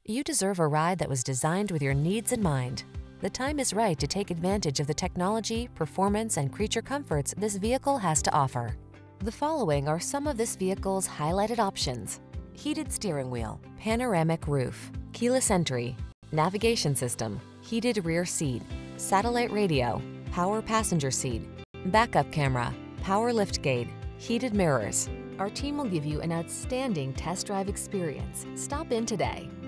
You deserve a ride that was designed with your needs in mind. The time is right to take advantage of the technology, performance, and creature comforts this vehicle has to offer. The following are some of this vehicle's highlighted options: heated steering wheel, panoramic roof, keyless entry, navigation system, heated rear seat, satellite radio, power passenger seat, backup camera, power liftgate, heated mirrors. Our team will give you an outstanding test drive experience. Stop in today.